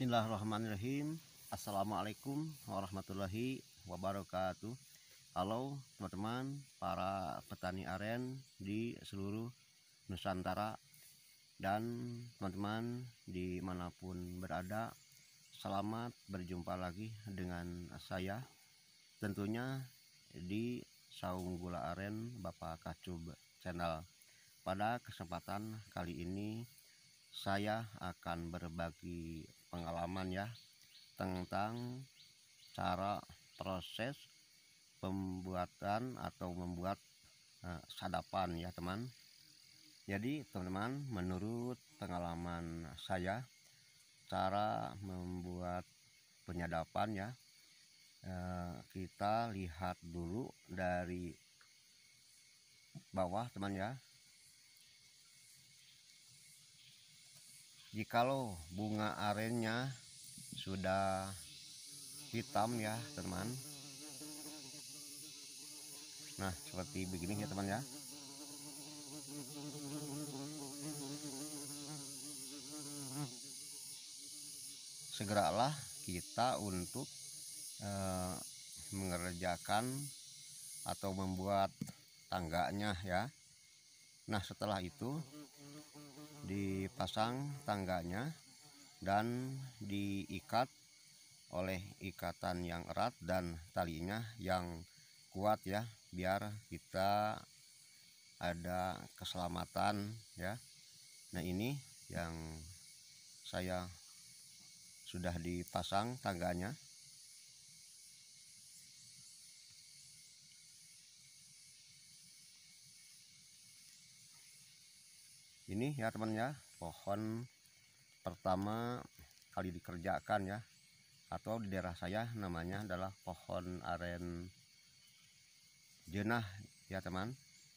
Bismillahirrahmanirrahim. Assalamualaikum warahmatullahi wabarakatuh. Halo teman-teman para petani aren di seluruh Nusantara dan teman-teman dimanapun berada. Selamat berjumpa lagi dengan saya, tentunya di Saung Gula Aren Bapak Kacub Channel. Pada kesempatan kali ini saya akan berbagi pengalaman ya tentang cara proses pembuatan atau membuat sadapan ya teman. Jadi teman-teman, menurut pengalaman saya, cara membuat penyadapan ya, kita lihat dulu dari bawah teman ya. Jikalau bunga arennya sudah hitam ya teman, nah seperti begini ya teman ya. Segeralah kita untuk mengerjakan atau membuat tangganya ya. Nah setelah itu dipasang tangganya dan diikat oleh ikatan yang erat dan talinya yang kuat ya, biar kita ada keselamatan ya. Nah ini yang saya sudah dipasang tangganya. Ini ya teman ya, pohon pertama kali dikerjakan ya, atau di daerah saya namanya adalah pohon aren jenah ya teman.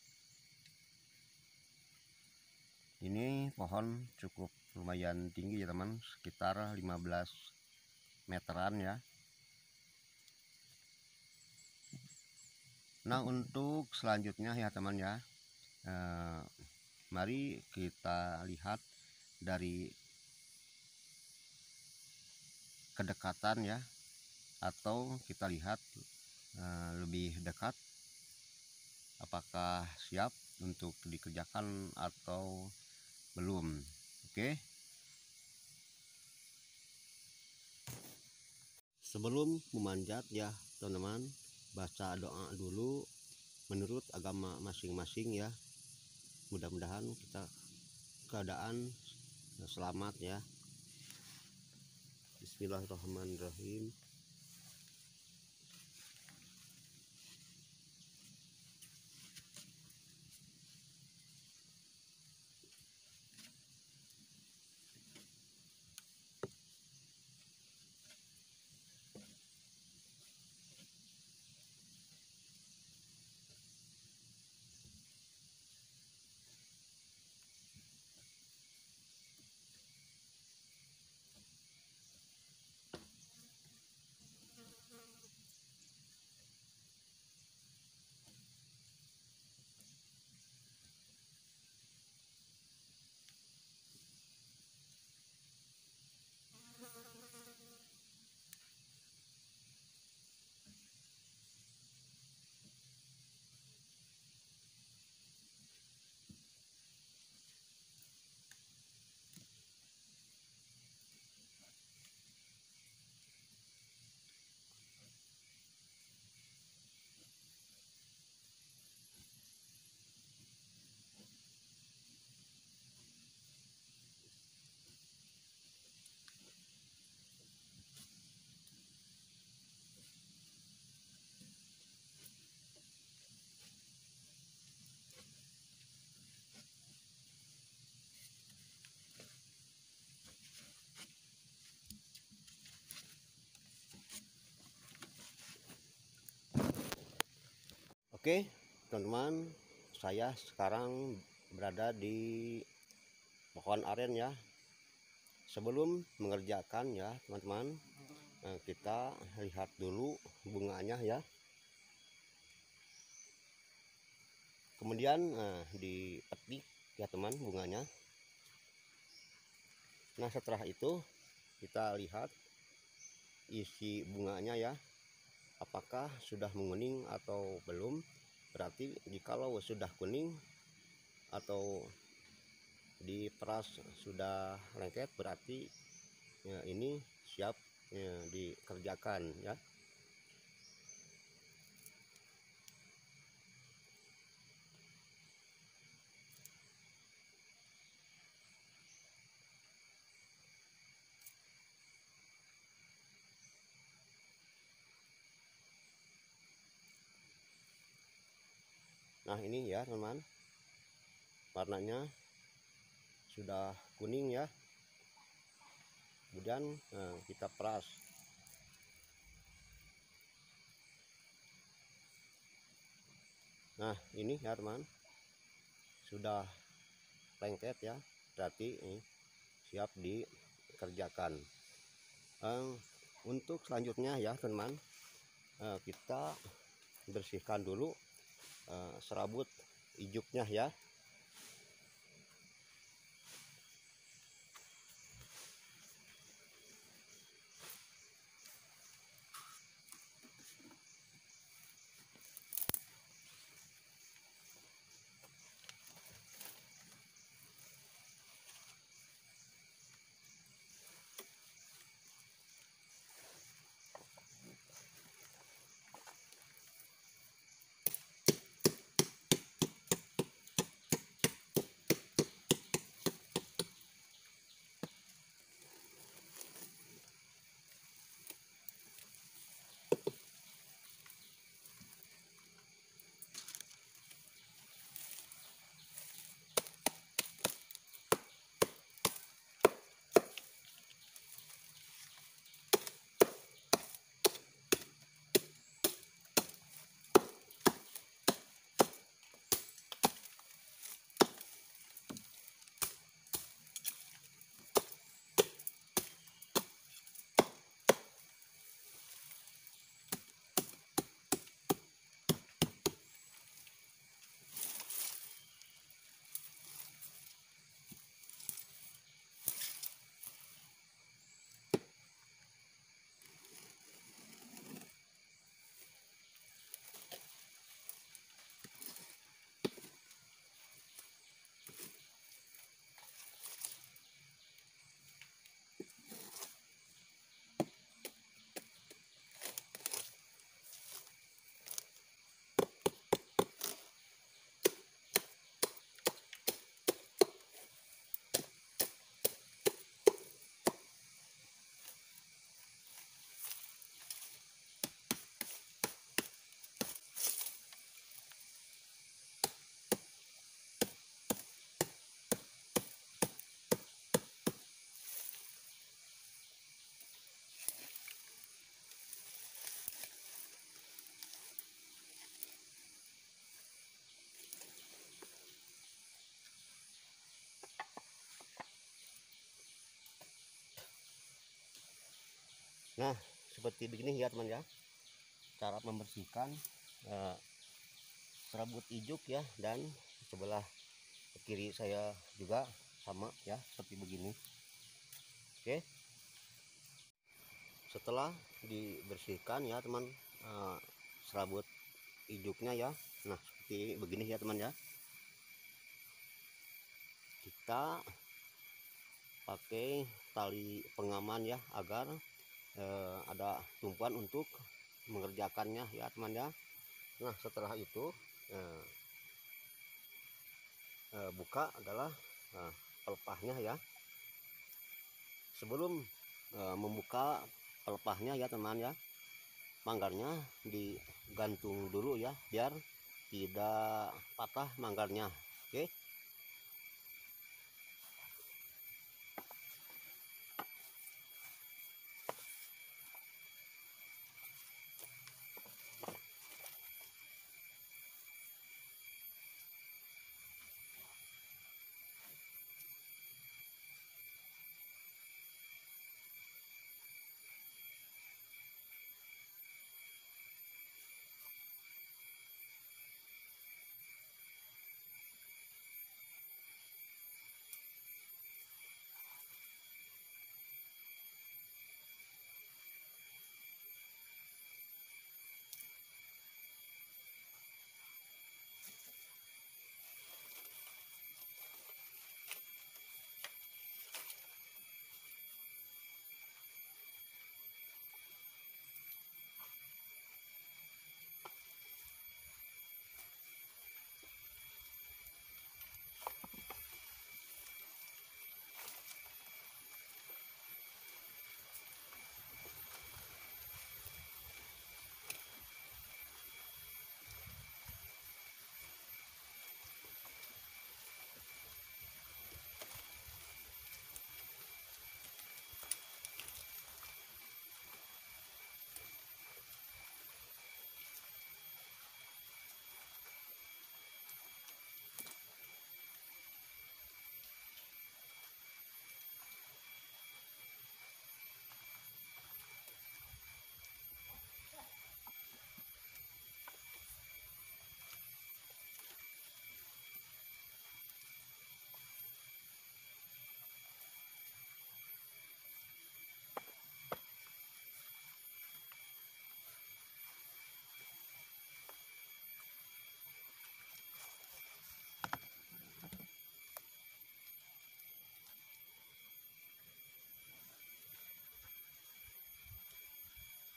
Ini pohon cukup lumayan tinggi ya teman, sekitar 15 meteran ya. Nah untuk selanjutnya ya teman ya, mari kita lihat dari kedekatan ya, atau kita lihat lebih dekat apakah siap untuk dikerjakan atau belum. Oke, sebelum memanjat ya teman-teman, baca doa dulu menurut agama masing-masing ya. Mudah-mudahan kita keadaan selamat ya. Bismillahirrahmanirrahim. Oke teman-teman, saya sekarang berada di pohon aren ya. Sebelum mengerjakan ya teman-teman, kita lihat dulu bunganya ya. Kemudian dipetik ya teman bunganya. Nah setelah itu kita lihat isi bunganya ya, apakah sudah menguning atau belum. Berarti jikalau sudah kuning atau diperas sudah lengket, berarti ya, ini siap ya, dikerjakan ya. Nah ini ya teman, warnanya sudah kuning ya. Kemudian kita peras. Nah ini ya teman, sudah lengket ya, berarti ini siap dikerjakan. Untuk selanjutnya ya teman, kita bersihkan dulu serabut ijuknya ya. Nah seperti begini ya teman ya, cara membersihkan serabut ijuk ya. Dan sebelah kiri saya juga sama ya, seperti begini. Oke, setelah dibersihkan ya teman, serabut ijuknya ya, nah seperti begini ya teman ya, kita pakai tali pengaman ya, agar ada tumpuan untuk mengerjakannya ya teman ya. Nah setelah itu buka adalah pelepahnya ya. Sebelum membuka pelepahnya ya teman ya, manggarnya digantung dulu ya, biar tidak patah manggarnya. Oke.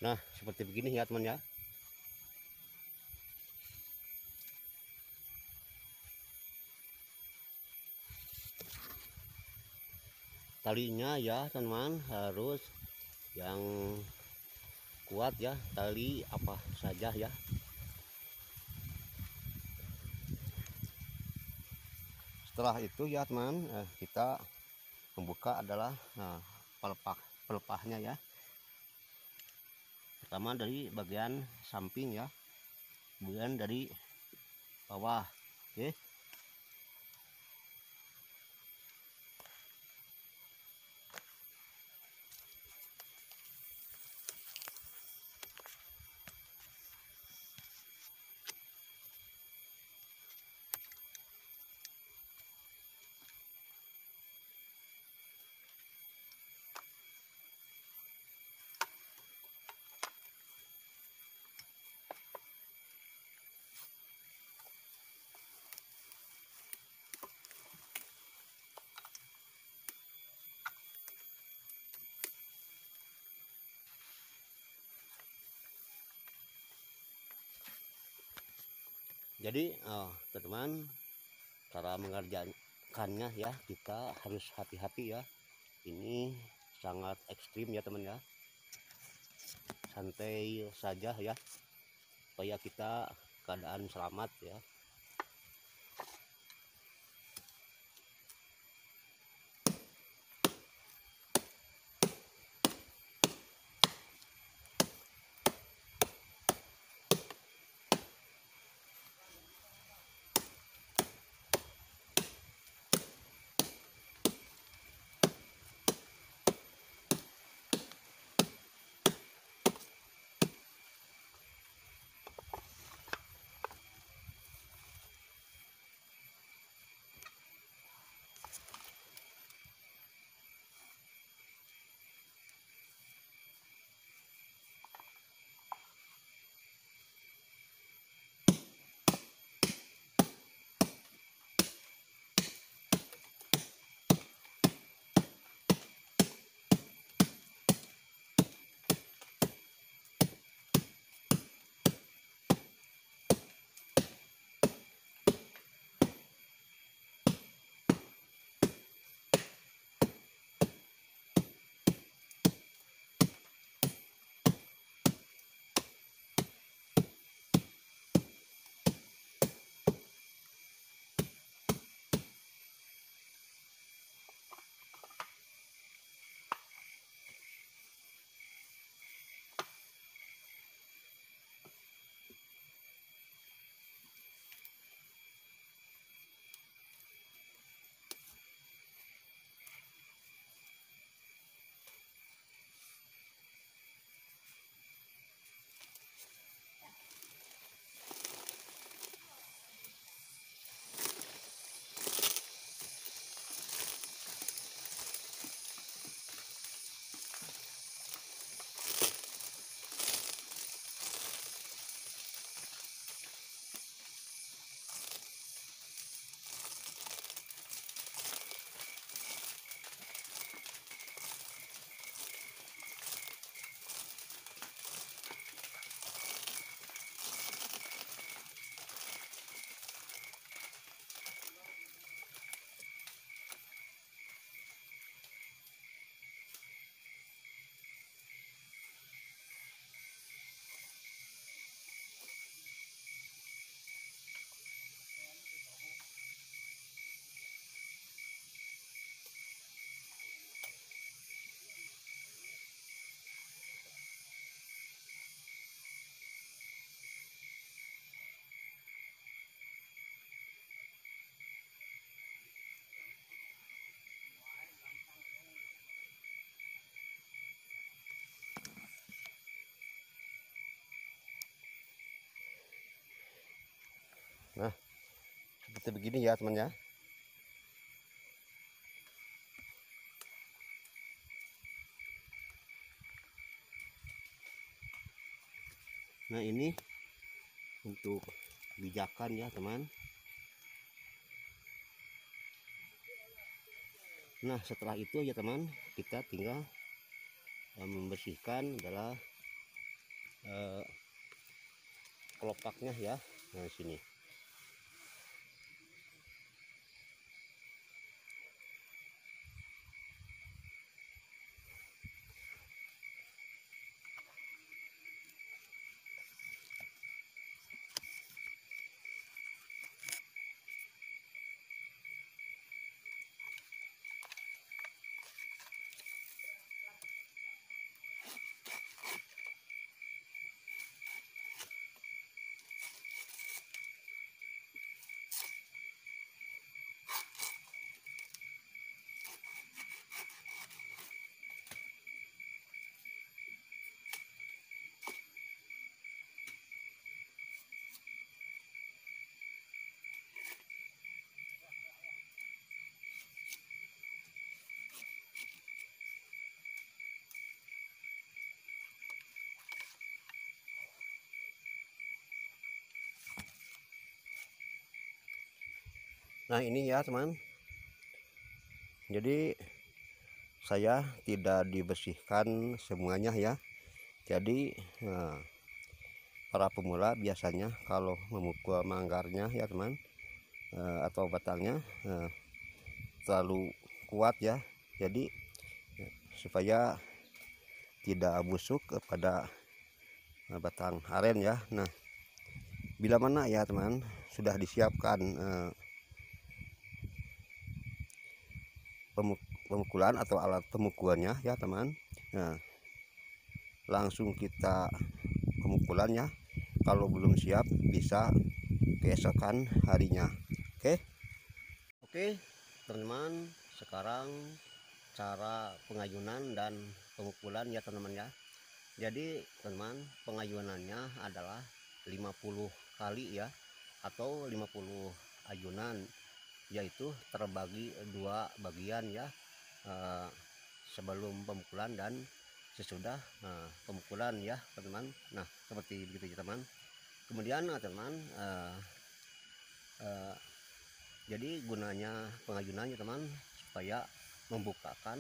Nah, seperti begini ya teman ya. Talinya ya teman harus yang kuat ya, tali apa saja ya. Setelah itu ya teman, kita membuka adalah pelepahnya ya. Pertama dari bagian samping ya, kemudian dari bawah. Oke. Jadi teman-teman, cara mengerjakannya ya kita harus hati-hati ya. Ini sangat ekstrim ya teman ya. Santai saja ya, supaya kita keadaan selamat ya. Nah, seperti begini ya teman ya. Nah, ini untuk bijakan ya teman. Nah, setelah itu ya teman, kita tinggal membersihkan adalah kelopaknya ya. Nah sini. Nah ini ya teman, jadi saya tidak dibersihkan semuanya ya. Jadi para pemula biasanya kalau memukul manggarnya ya teman, atau batangnya terlalu kuat ya. Jadi supaya tidak busuk kepada batang aren ya. Nah bila mana ya teman sudah disiapkan pemukulan atau alat pemukulannya ya teman, nah langsung kita pemukulannya. Kalau belum siap bisa keesokan harinya. Oke teman-teman, sekarang cara pengayunan dan pemukulan ya teman-teman ya. Jadi teman, pengayunannya adalah 50 kali ya, atau 50 ayunan, yaitu terbagi dua bagian ya, sebelum pemukulan dan sesudah pemukulan ya teman-teman. Nah seperti begitu ya teman. Kemudian teman, jadi gunanya pengayunannya teman supaya membukakan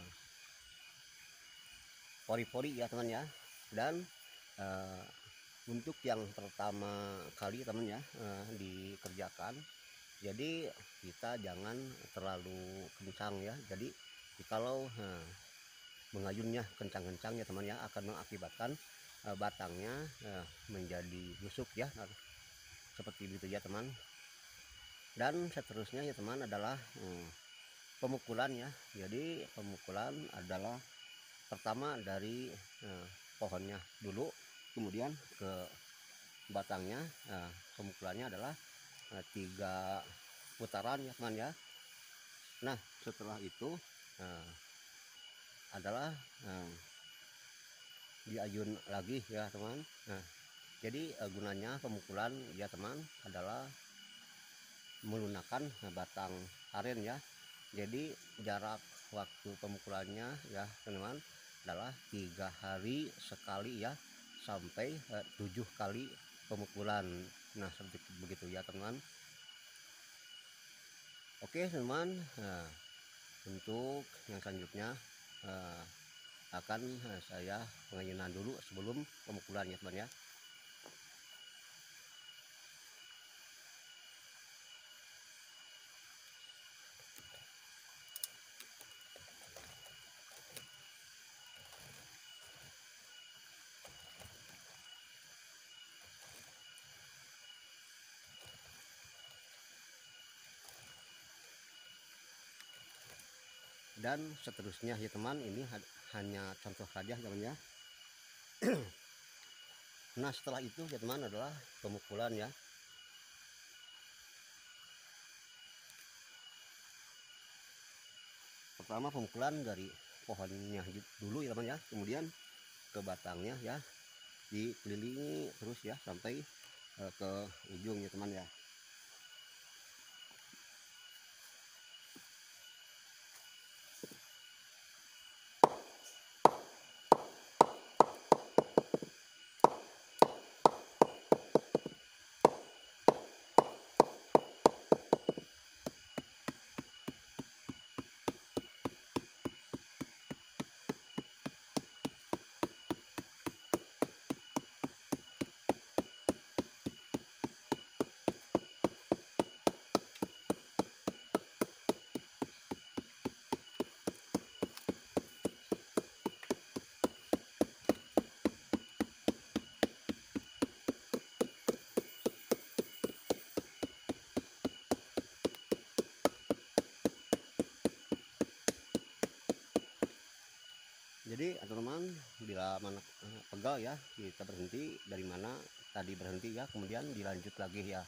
pori-pori ya teman ya. Dan untuk yang pertama kali teman ya dikerjakan, jadi kita jangan terlalu kencang ya. Jadi kalau mengayunnya kencang-kencang ya teman ya, akan mengakibatkan batangnya menjadi busuk ya. Nah, seperti itu ya teman. Dan seterusnya ya teman adalah pemukulan ya. Jadi pemukulan adalah pertama dari pohonnya dulu, kemudian ke batangnya. Pemukulannya adalah 3 putaran ya teman ya. Nah setelah itu adalah diayun lagi ya teman. Nah jadi gunanya pemukulan ya teman adalah menggunakan batang aren ya. Jadi jarak waktu pemukulannya ya teman-teman adalah 3 hari sekali ya, sampai 7 kali pemukulan. Nah seperti begitu ya teman. Oke teman, nah, untuk yang selanjutnya akan saya pengayunan dulu sebelum pemukulan ya teman ya. Dan seterusnya ya teman, ini hanya contoh saja teman ya. Nah setelah itu ya teman adalah pemukulan ya. Pertama pemukulan dari pohonnya dulu ya teman ya, kemudian ke batangnya ya, dikelilingi terus ya sampai ke ujung ya teman ya. Jadi teman-teman, bila mana pegal ya kita berhenti dari mana tadi berhenti ya, kemudian dilanjut lagi ya.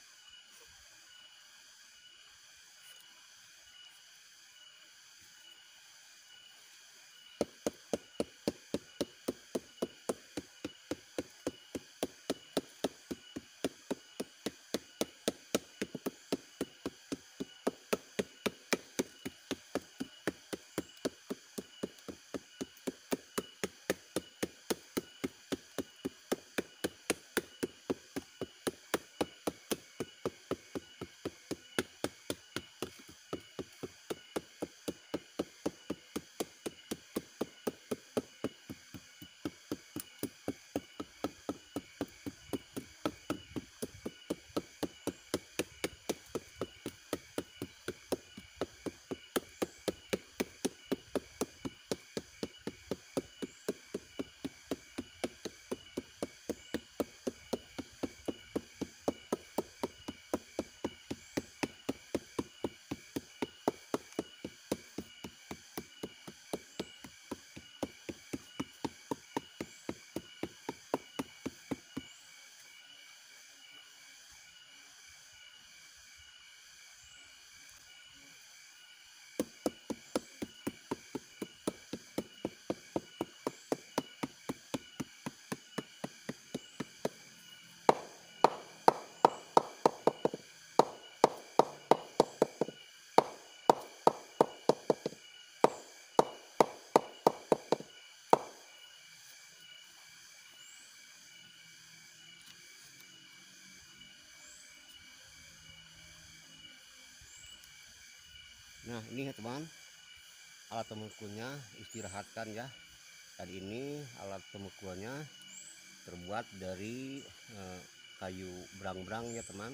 Nah ini ya teman, alat pemukulnya istirahatkan ya. Tadi ini alat pemukulnya terbuat dari kayu berang-berang ya teman.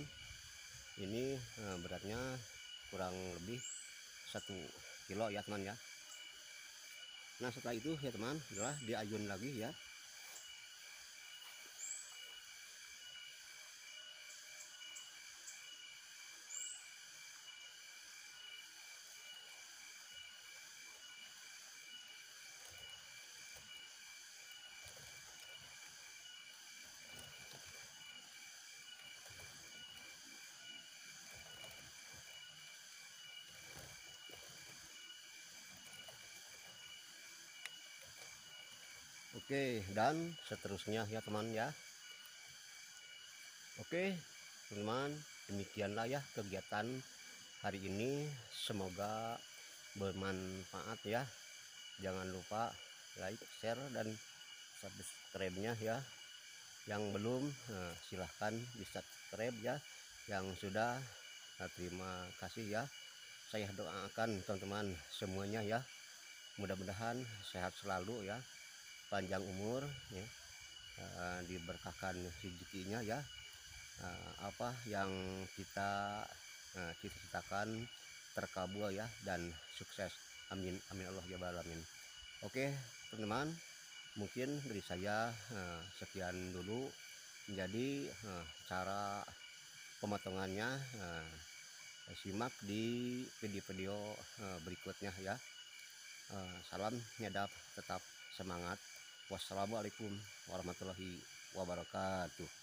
Ini beratnya kurang lebih 1 kilo ya teman ya. Nah setelah itu ya teman, adalah diayun lagi ya. Oke, dan seterusnya ya teman ya. Oke teman, demikianlah ya kegiatan hari ini, semoga bermanfaat ya. Jangan lupa like, share, dan subscribe-nya ya. Yang belum silahkan di subscribe ya. Yang sudah terima kasih ya. Saya doakan teman-teman semuanya ya, mudah-mudahan sehat selalu ya, panjang umur ya, diberkahkan rezekinya ya. Apa yang kita cita-citakan terkabul ya, dan sukses, amin amin Allah ya alamin. Oke teman-teman, mungkin dari saya sekian dulu. Jadi cara pemotongannya simak di video-video berikutnya ya. Salam nyadap, tetap semangat. Wassalamualaikum warahmatullahi wabarakatuh.